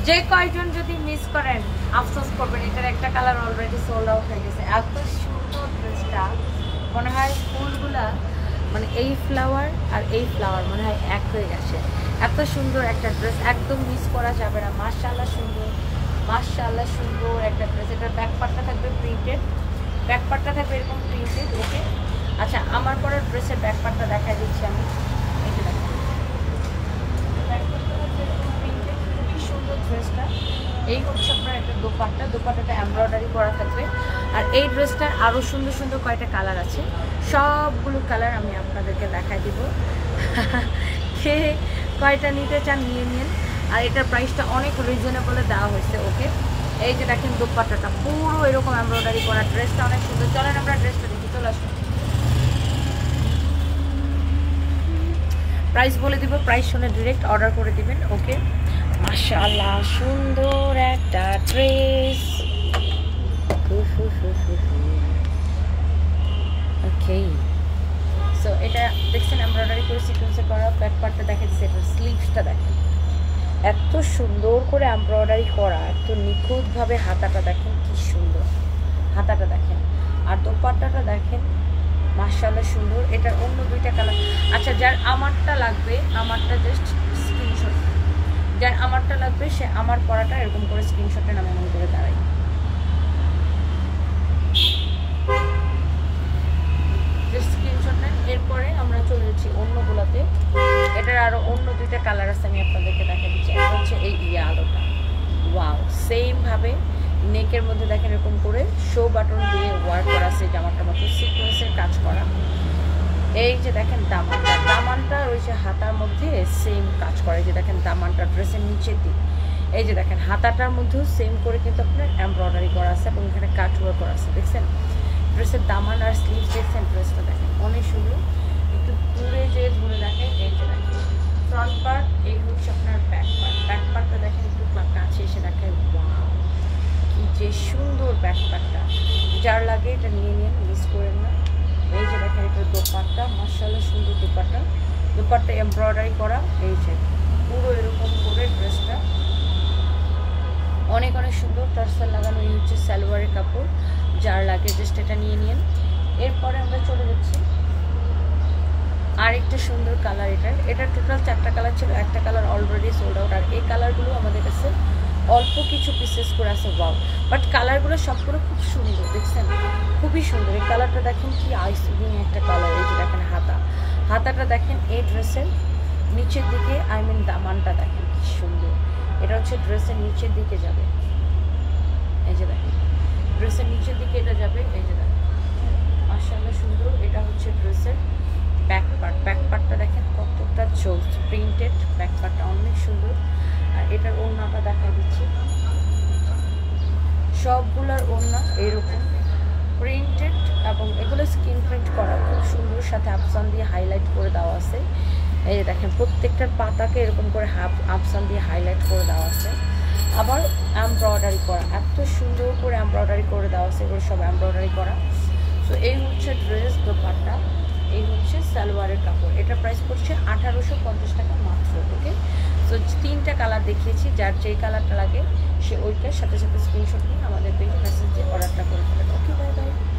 যে কয়জন যদি মিস করেন আফসোস করবেন, এটার একটা কালার অলরেডি সোল্ড আউট হয়ে গেছে। এত সুন্দর ড্রেসটা, মনে হয় ফুলগুলা মানে এই ফ্লাওয়ার আর এই ফ্লাওয়ার মনে হয় এক হয়ে গেছে। এত সুন্দর একটা ড্রেস, একদম মিস করা যাবে না। মাশাআল্লাহ সুন্দর, মাশাআল্লাহ সুন্দর একটা ড্রেস। এটার ব্যাক পার্টটা থাকবে প্রিন্টেড, ব্যাক পার্টটা থাকবে এরকম প্রিন্টেড। ওকে, আচ্ছা আমার পরে ড্রেসের ব্যাক পার্টটা দেখাই দিচ্ছি আমি। এই যে দেখেন ব্যাক পার্টটা থাকবে এরকম প্রিন্টেড, খুবই সুন্দর ড্রেসটা। এই হচ্ছে আপনার একটা দোপাট্টা, দোপাট্টাটা এমব্রয়ডারি করা থাকবে। আর এই ড্রেসটার আরও সুন্দর সুন্দর কয়টা কালার আছে, সবগুলো কালার আমি আপনাদেরকে দেখাই দিব। সে কয়টা নিতে চান নিয়ে নিন। আর এটার প্রাইসটা অনেক রিজনেবলে দেওয়া হয়েছে। ওকে, এই যে দেখেন দোপাট্টাটা পুরো এরকম এমব্রয়ডারি করা, ড্রেসটা অনেক সুন্দর। চলেন আমরা ড্রেসটা দেখি, চলে আসুন। প্রাইস বলে দিব, প্রাইস শুনে ডিরেক্ট অর্ডার করে দিবেন। ওকে, মাশাআল্লাহ সুন্দর একটা ড্রেস। ওকে, সো এটা দেখছেন এমব্রয়ডারি করে সিকোয়েন্সে করা। ব্যাক পার্টটা দেখে দিচ্ছে, এটা স্লিভসটা দেখেন এত সুন্দর করে এমব্রয়ডারি করা, এত নিখুঁতভাবে। হাতাটা দেখেন কি সুন্দর, হাতাটা দেখেন। আর দোপাট্টাটা দেখেন মাশাআল্লাহ সুন্দর। এটার অন্য দুইটা কালার। আচ্ছা, যার আমারটা লাগবে, আমারটা জাস্ট স্ক্রিনশট, যার আমারটা লাগবে সে আমার পড়াটা এরকম করে স্ক্রিনশটে নামে এমন করে দাঁড়াই। স্ক্রিনশট নেন। এরপরে আমরা চলে যাচ্ছি অন্যগুলোতে। এটার আরও অন্য দুইটা কালার আছে, আমি আপনাদেরকে দেখা দিচ্ছি। একটা হচ্ছে এই আলোটা, ওয়াও, সেমভাবে নেকের মধ্যে দেখেন এরকম করে শো বাটন দিয়ে ওয়ার্ক করা আছে, জামাটা মতো সিকোয়েন্সের কাজ করা। এই যে দেখেন দামানটা, দামানটা রয়েছে হাতার মধ্যে সেম কাজ করে। যে দেখেন দামানটা ড্রেসের নিচের দিক, এই যে দেখেন হাতাটার মধ্যেও সেম করে কিন্তু আপনার এমব্রয়ডারি করা আছে এবং এখানে কাট ওয়ার্ক করা আছে। দেখছেন ড্রেসের দামান আর স্লিভ, দেখছেন ড্রেসটা দেখেন অনেক সুন্দর। একটু দূরে যে ধরে দেখেন, এই যে দেখেন ফ্রন্ট পার্ট, এই হচ্ছে আপনার ব্যাক পার্ট। ব্যাক পার্টটা দেখেন একটু কাছে এসে দেখেন, ওয়াও কি যে সুন্দর ব্যাক পার্টটা। যার লাগে এটা নিয়ে নিন, মিস করেন না। এই যে দেখেন এটা দোপাট্টা, মাশাআল্লাহ সুন্দর দোপাট্টা, দোপাট্টা এমব্রয়ডারি করা। এই যে পুরো এরকম করে ড্রেসটা অনেক অনেক সুন্দর। টার্সেল লাগানো, এই হচ্ছে সালোয়ারের কাপড়। যার লাগে জাস্ট এটা নিয়ে নিন। এরপরে আমরা চলে যাচ্ছি আরেকটা সুন্দর কালার। এটার টোটাল 4টা কালার ছিল, একটা কালার অলরেডি সোল্ড আউট। আর এই কালারগুলো আমাদের কাছে অল্প কিছু পিসেস করে আছে, ওয়াও। বাট কালারগুলো সবগুলো খুব সুন্দর, দেখছেন খুবই সুন্দর। এই কালারটা দেখেন কি আইসিং একটা কালার। এই যে দেখেন হাতাটা দেখেন এই ড্রেসের নিচের দিকে, আই মিন দামানটা দেখেন কি সুন্দর। এটা হচ্ছে ড্রেসের নিচের দিকে যাবে, এই যে দেখেন ড্রেসের নিচের দিকে এটা যাবে। এই যে দেখেন মাশাআল্লাহ সুন্দর। এটা হচ্ছে ড্রেসের ব্যাক পার্ট, ব্যাক পার্টটা দেখেন কতটা জোস, প্রিন্টেড ব্যাক পার্টটা অনেক সুন্দর। আর এটার ওড়নাটা দেখা দিচ্ছি, সবগুলোর ওড়না এইরকম প্রিন্টেড এবং এগুলো স্ক্রিন প্রিন্ট করা, খুব সুন্দর। সাথে আফসান দিয়ে হাইলাইট করে দেওয়া আছে। এই যে দেখেন প্রত্যেকটার পাতাকে এরকম করে আফসান দিয়ে হাইলাইট করে দেওয়া আছে। আবার এমব্রয়ডারি করা, এত সুন্দর করে এমব্রয়ডারি করে দেওয়া আছে, এগুলো সব এমব্রয়ডারি করা। সো এই হচ্ছে ড্রেস, দোপাট্টা, এই হচ্ছে সালোয়ারের কাপড়। এটা প্রাইস পড়ছে 1850 টাকা মাত্র। ওকে, সো 3টা কালার দেখিয়েছি, যার যেই কালারটা লাগে সে ওইটার সাথে সাথে স্ক্রিনশট নিয়ে আমাদের পেজে মেসেজ দিয়ে অর্ডারটা করে ফেলেন। Okay, bye by.